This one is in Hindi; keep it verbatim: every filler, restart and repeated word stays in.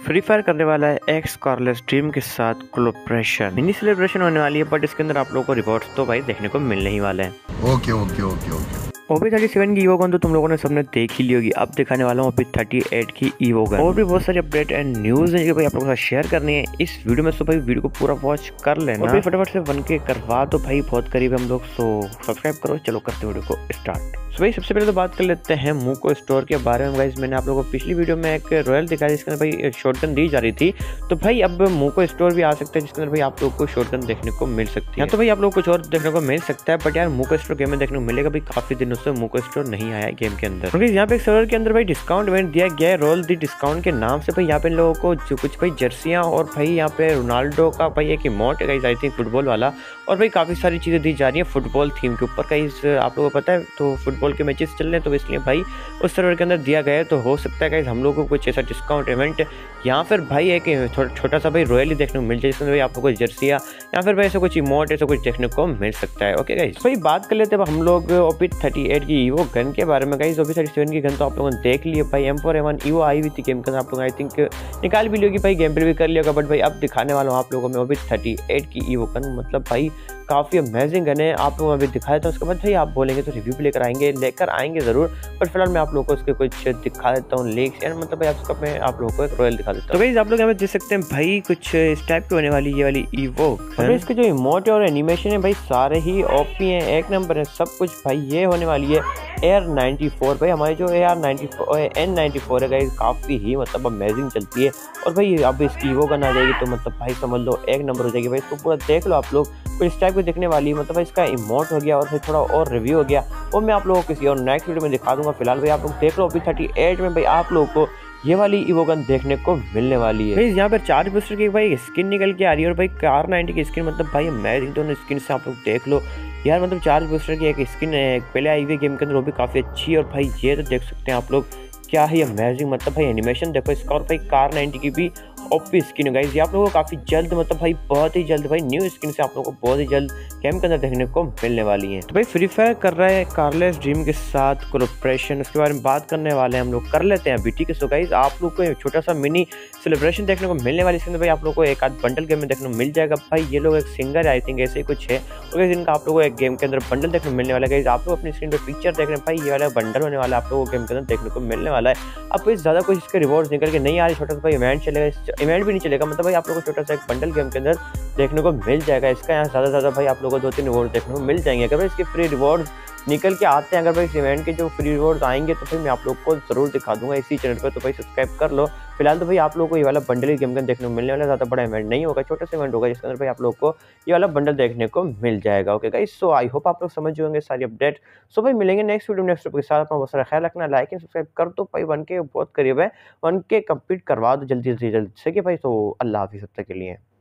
फ्री फायर करने वाला है एक्स कारलेस टीम के साथ कोलैबोरेशन। मिनी सेलिब्रेशन होने वाली है, बट इसके अंदर आप लोगों को रिवॉर्ड्स तो भाई देखने को मिलने ही वाले हैं। Okay okay okay okay OP thirty seven की ईवो गन तो तुम लोगों ने सबने देख ही ली होगी। अब दिखाने वाला हूँ ओपी थर्टी एट की ईवो गन। और भी बहुत सारी अपडेट एंड न्यूज़ है जो भाई आप लोगों के साथ शेयर करनी है इस वीडियो में। सो भाई वीडियो को पूरा वॉच कर लेना और फटाफट से वन के करवा दो भाई, बहुत करीब हम लोग। सो सब्सक्राइब करो, चलो करते वीडियो को स्टार्ट। सो भाई सबसे पहले तो बात कर लेते हैं मूको स्टोर के बारे में। गाइस मैंने आप लोगों को पिछली वीडियो में एक रॉयल दिखाया जिसके अंदर भाई शॉटगन दी जा रही थी। तो भाई अब मूको स्टोर भी आ सकता है जिसके अंदर भाई आप लोगों को शॉटगन देखने को मिल सकती है। तो भाई आप लोग कुछ और देखने को मिल सकता है, बट यार मूको स्टोर गेम में देखने को मिलेगा। भाई काफी दिनों से मूको स्टोर नहीं आया है गेम के अंदर, क्योंकि यहाँ पे एक सर्वर के अंदर भाई डिस्काउंट इवेंट दिया गया है रोल दी डिस्काउंट के नाम से। भाई यहाँ पे इन लोगों को जो कुछ भाई जर्सियां और भाई यहाँ पे रोनाल्डो का भाई एक इमोट है आई थिंक फुटबॉल वाला, और भाई काफी सारी चीजें दी जा रही है फुटबॉल थीम के ऊपर। कहीं आप लोगों को पता है तो फुटबॉल के मैचेस चल रहे हैं, तो इसलिए भाई उस सर्वर के अंदर दिया गया है। तो हो सकता है गाइस हम लोगों को कुछ ऐसा डिस्काउंट इवेंट या फिर भाई एक छोटा सा भाई रॉयल ही देखने को मिल जाए, जिसमें भाई आप लोगों को जर्सियां या फिर भाई ऐसा कुछ इमोट ऐसा कुछ देखने को मिल सकता है। ओके गाइस, भाई बात कर लेते हैं हम लोग ओपी थर्टी एट की ईवो गन के बारे में। गाइस ओपी थर्टी सेवन की गन तो आप लोगों ने देख ली है भाई। M four A one evo आई हुई थी गेम के अंदर, आप लोग आई थिंक निकाल भी लियोगी भाई, गेम प्ले भी कर लिया होगा। बट भाई अब दिखाने वाला हूँ आप लोगों में ओपी थर्टी एट की ईवो गन। मतलब भाई काफ़ी अमेजिंग गन है, आप लोगों ने अभी दिखाया था। उसके बाद भाई आप बोलेंगे तो रिव्यू भी लेकर आएंगे लेकर आएंगे ज़रूर, बट फिलहाल मैं आप लोगों को उसके कुछ दिखा देता हूँ लीक्स, यार मतलब भाई आपको मैं आप लोगों को एक रॉयल दिखा देता हूँ। तो भाई आप लोग यहाँ पे देख सकते हैं भाई कुछ इस टाइप की होने वाली ये वाली ईवो। और इसके जो इमोट है और एनिमेशन है भाई सारे ही ओपी हैं, एक नंबर है सब कुछ भाई। ये होने वाली है ए आर नाइन्टी फोर भाई, हमारी जो A R ninety four N ninety four है गाइस, काफ़ी ही मतलब अमेजिंग चलती है। और भाई अब इसकी ईवो गन आ जाएगी तो मतलब भाई समझ लो एक नंबर हो जाएगी भाई। इसको पूरा देख लो आप लोग, कुछ इस टाइप को देखने वाली है। मतलब इसका इमोट हो गया और फिर थोड़ा और रिव्यू हो गया, वो मैं आप लोगों को किसी और नेक्स्ट वीडियो में दिखा दूंगा। फिलहाल भाई आप लोग देख लो ओपी थर्टी एट में भाई आप लोगों को ये वाली ईवो गन देखने को मिलने वाली है। भाई यहाँ पर चार्ज बूस्टर की भाई स्किन निकल के आ रही है, और भाई कार नाइन्टी की स्किन मतलब भाई अमेजिंग दोनों स्किन से आप लोग देख लो यार। मतलब चार्ज बूस्टर की एक स्किन है पहले आई हुई गेम के अंदर, वो भी काफ़ी अच्छी है। और भाई ये तो देख सकते हैं आप लोग क्या ही अमेजिंग, मतलब भाई एनिमेशन देखो इसका। और भाई कार नाइन्टी की भी ओपी स्किन है गाइस, ये आप लोगों को काफ़ी जल्द मतलब भाई बहुत ही जल्द भाई न्यू स्किन से आप लोगों को बहुत ही जल्द गेम के अंदर देखने को मिलने वाली है। तो भाई फ्री फायर कर रहा है कारलेस ड्रीम के साथ कोलैबोरेशन, उसके बारे में बात करने वाले हैं हम लोग। कर लेते हैं बीटी के। सो गाइस आप लोग को छोटा सा मिनी सेलिब्रेशन देखने को मिलने वाली, इसके अंदर भाई आप लोग को एक आध बंडल गेम में देखने को मिल जाएगा। भाई ये लोग एक सिंगर है आई थिंक ऐसे ही कुछ है, और गाइस इनका आप लोगों को एक गेम के अंदर बंडल देखने को मिलने वाला है। गाइस आप लोग अपनी स्क्रीन पर पिक्चर देख रहे हैं, भाई ये वाला बंडल होने वाला है आप लोगों को गेम के अंदर देखने को मिलने वाला है। अब कोई ज़्यादा कुछ इसके रिवॉर्ड्स निकल के नहीं आ रही, छोटा सा भाई इवेंट चलेगा, इवेंट भी नहीं चलेगा। मतलब भाई आप लोगों को छोटा सा एक बंडल गेम के अंदर देखने को मिल जाएगा। इसका यहाँ ज़्यादा ज़्यादा भाई आप लोगों को दो तीन रिवॉर्ड देखने को मिल जाएंगे। अगर भाई इसके फ्री रिवॉर्ड निकल के आते हैं, अगर भाई इस इवेंट के जो फ्री रिवॉर्ड आएंगे तो फिर मैं आप लोग को जरूर दिखा दूंगा इसी चैनल पर। तो भाई सब्सक्राइब कर लो। फिलहाल तो भाई आप लोगों को ये वाला बंडल गेम के देखने को मिलने वाला, ज़्यादा बड़ा इवेंट नहीं होगा, छोटा सा इवेंट होगा जिसके अंदर भाई आप लोग को ये वाला बंडल देखने को मिल जाएगा। Okay guys, so I hope आप लोग समझ जाएंगे सारी अपडेट। सो भाई मिलेंगे नेक्स्ट वीडियो नेक्स्ट वीडियो के साथ। अपना बहुत सारा ख्याल रखना, लाइक एंड सब्सक्राइब कर दो भाई। वन के बहुत करीब है, वन के कंप्लीट करवा दो जल्दी जल्दी जल्दी से कि भाई। तो अल्लाह हाफिज़ सब तक के लिए।